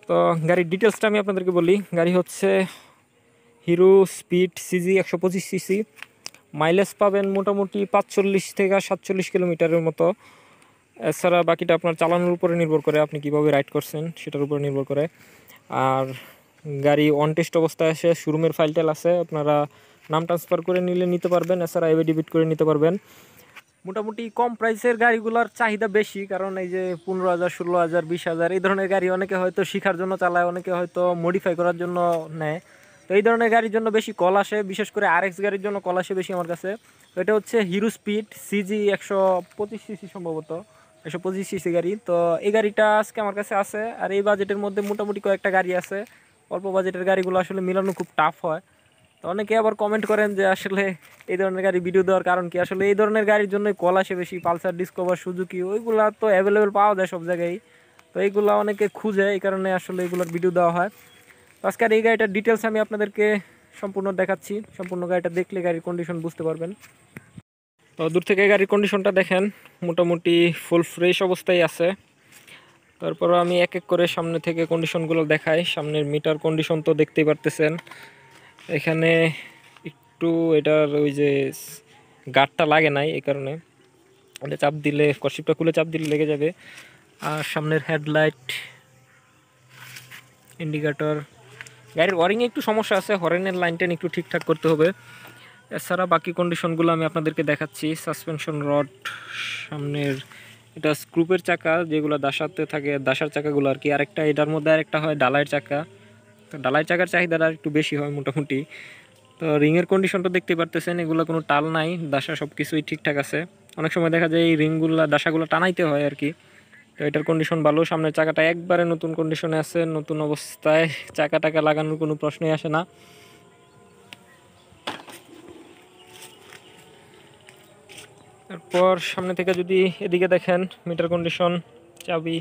তো গাড়ির ডিটেলসটা আমি আপনাদেরকে বলি। গাড়ি হচ্ছে Hero speed CG 125 CC. Mileage পাবেন মোটামুটি 45 থেকে 47 কিলোমিটারের মতো। এছাড়া বাকিটা আপনার চালানোর উপরে নির্ভর করে, আপনি কীভাবে রাইড করছেন সেটার উপরে নির্ভর করে। আর গাড়ি অন টেস্ট অবস্থায় আসে, শোরুমের ফাইল টেল আছে, আপনারা নাম ট্রান্সফার করে নিলে নিতে পারবেন, এছাড়া এভিডেভিট করে নিতে পারবেন। মোটামুটি কম প্রাইসের গাড়িগুলোর চাহিদা বেশি, কারণ এই যে 15,000, 16,000, 20,000 এই ধরনের গাড়ি অনেকে হয়তো শেখার জন্য চালায়, অনেকে হয়তো মডিফাই করার জন্য নেয়। তো এই ধরনের গাড়ির জন্য বেশি কল আসে, বিশেষ করে আরএক্স গাড়ির জন্য কল আসে বেশি আমার কাছে। তো এটা হচ্ছে হিরো স্পিড সিজি 125 সিসি, সম্ভবত 125 সিসি গাড়ি। তো এই গাড়িটা আজকে আমার কাছে আছে। আর এই বাজেটের মধ্যে মোটামুটি কয়েকটা গাড়ি আছে। অল্প বাজেটের গাড়িগুলো আসলে মিলানো খুব টাফ হয়। তো অনেকে আবার কমেন্ট করেন যে আসলে এই ধরনের গাড়ি ভিডিও দেওয়ার কারণ কি। আসলে এই ধরনের গাড়ির জন্যই কল আসে বেশি, পালসার, ডিসকভার, সুজুকি, ওইগুলা তো অ্যাভেলেবেল পাওয়া যায় সব জায়গায়। তো এইগুলো অনেকে খুঁজে, এই কারণে আসলে এগুলোর ভিডিও দেওয়া হয়। তো আজকে আর এই গাড়িটার ডিটেলস আমি আপনাদেরকে সম্পূর্ণ দেখাচ্ছি। সম্পূর্ণ গাড়িটা দেখলে গাড়ির কন্ডিশন বুঝতে পারবেন। তো দূর থেকে গাড়ির কন্ডিশনটা দেখেন, মোটামুটি ফুল ফ্রেশ অবস্থায় আছে। তারপর আমি এক এক করে সামনে থেকে কন্ডিশনগুলো দেখাই। সামনের মিটার কন্ডিশন তো দেখতেই পারতেছেন। এখানে একটু এটার ওই যে গার্ডটা লাগে নাই, এই কারণে এটা চাপ দিলে, কর্সিপটা খুলে চাপ দিলে লেগে যাবে। আর সামনের হেডলাইট, ইন্ডিকেটর, গাড়ির ওয়ারিংয়ে একটু সমস্যা আছে, হর্নের লাইনটা একটু ঠিকঠাক করতে হবে। এছাড়া বাকি কন্ডিশনগুলো আমি আপনাদেরকে দেখাচ্ছি। সাসপেনশন রড, সামনের এটা স্ক্রুপের চাকা যেগুলো দাসাতে থাকে, দাসার চাকাগুলো আর কি। আরেকটা এটার মধ্যে আরেকটা হয় ডালাইয়ের চাকা। তো ডালাইয়ের চাকার চাহিদাটা একটু বেশি হয় মোটামুটি। তো রিংয়ের কন্ডিশনটা দেখতে পারতেছেন, এগুলো কোনো টাল নাই, দাসা সব কিছুই ঠিকঠাক আছে। অনেক সময় দেখা যায় এই রিংগুলো, দাসাগুলো টানাইতে হয় আর কি। তো এটার কন্ডিশন ভালো। সামনের চাকাটা একবারে নতুন কন্ডিশনে আছে, নতুন অবস্থায়, চাকা টাকা লাগানোর কোনো প্রশ্নই আসে না। তারপর সামনে থেকে যদি এদিকে দেখেন, মিটার কন্ডিশন, চাবি,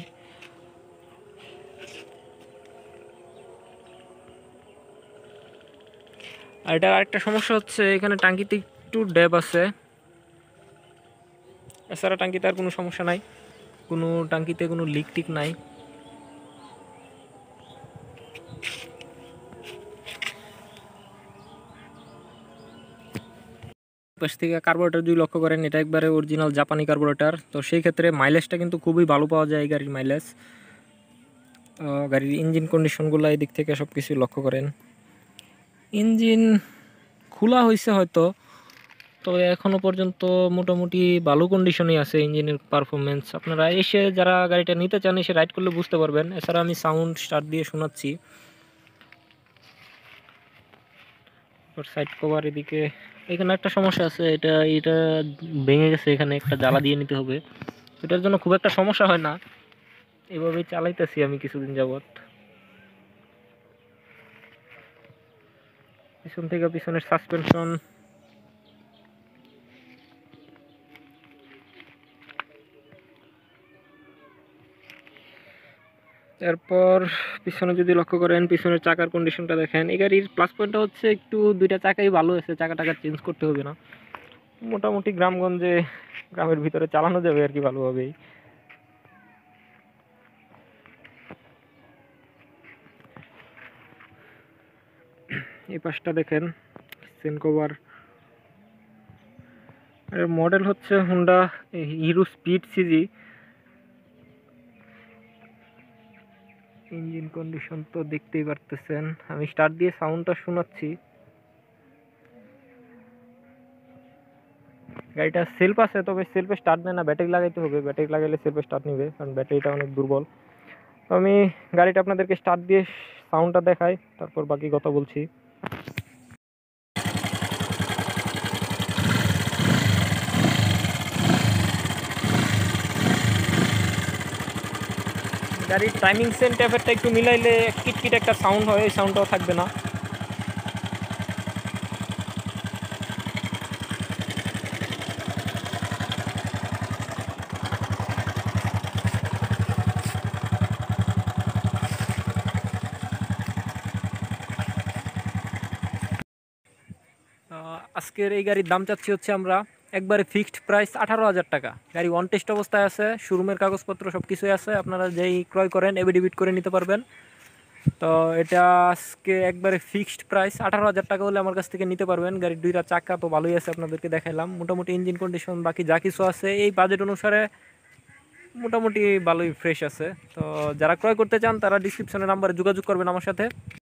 আর এটার আরেকটা সমস্যা হচ্ছে এখানে টাঙ্কিতে একটু ড্যাব আছে। এছাড়া টাঙ্কিতে আর কোনো সমস্যা নাই, কোনো টাঙ্কিতে কোনো লিক টিক নাই। পাশ থেকে কার্বোরেটর যদি লক্ষ্য করেন, এটা একবারে অরিজিনাল জাপানি কার্বোরেটর। তো সেই ক্ষেত্রে মাইলেজটা কিন্তু খুবই ভালো পাওয়া যায় এই গাড়ির মাইলেজ। গাড়ির ইঞ্জিন কন্ডিশনগুলো এই দিক থেকে সব কিছু লক্ষ্য করেন। ইঞ্জিন খোলা হয়েছে হয়তো, তবে এখনও পর্যন্ত মোটামুটি ভালো কন্ডিশনেই আছে ইঞ্জিনের পারফরমেন্স। আপনারা এসে যারা গাড়িটা নিতে চান এসে রাইড করলে বুঝতে পারবেন। এছাড়া আমি সাউন্ড স্টার্ট দিয়ে শোনাচ্ছি। সাইড কভার, এদিকে এখানে একটা সমস্যা আছে, এটা ভেঙে গেছে, এখানে একটা জ্বালা দিয়ে নিতে হবে। এটার জন্য খুব একটা সমস্যা হয় না, এভাবেই চালাইতেছি আমি কিছুদিন যাবত। পিছন থেকে পিছনের সাসপেনশন, তারপর পিছনে যদি লক্ষ্য করেন, পিছনের চাকার কন্ডিশনটা দেখেন। এই গাড়ির প্লাস পয়েন্টটা হচ্ছে একটু দুইটা চাকাই ভালো আছে, চাকা টাকা চেঞ্জ করতে হবে না। মোটামুটি গ্রামগঞ্জে, গ্রামের ভিতরে চালানো যাবে আর কি ভালোভাবেই। এই পাশটা দেখেন, সেন কভার, মডেল হচ্ছে Honda Hero speed CG. Engine condition তো দেখতেই পারতেছেন, আমি স্টার্ট দিয়ে সাউন্ডটা শোনাচ্ছি। গাড়িটা সেলফ আছে, তবে সেলফে স্টার্ট নেয় না, ব্যাটারি লাগাইতে হবে। ব্যাটারি লাগাইলে সেলফে স্টার্ট নেবে, কারণ ব্যাটারিটা অনেক দুর্বল। তো আমি গাড়িটা আপনাদেরকে স্টার্ট দিয়ে সাউন্ডটা দেখাই, তারপর বাকি কথা বলছি। গাড়ির টাইমিং সেন্ট ট্যাপেরটা একটু মিলাইলে কিটকিট একটা সাউন্ড হয়, এই সাউন্ডটাও থাকবে না। আজকের এই গাড়ির দাম চাচ্ছি হচ্ছে আমরা একবারে ফিক্সড প্রাইস 18,000 টাকা। গাড়ি অন টেস্ট অবস্থায় আছে, শোরুমের কাগজপত্র সব কিছুই আছে। আপনারা যেই ক্রয় করেন এভিডেভিট করে নিতে পারবেন। তো এটা আজকে একবারে ফিক্সড প্রাইস 18,000 টাকা হলে আমার কাছ থেকে নিতে পারবেন। গাড়ির দুইটা চাকা তো ভালোই আছে, আপনাদেরকে দেখাইলাম। মোটামুটি ইঞ্জিন কন্ডিশন বাকি যা কিছু আছে এই বাজেট অনুসারে মোটামুটি ভালোই ফ্রেশ আছে। তো যারা ক্রয় করতে চান তারা ডিসক্রিপশনে নাম্বারে যোগাযোগ করবেন আমার সাথে।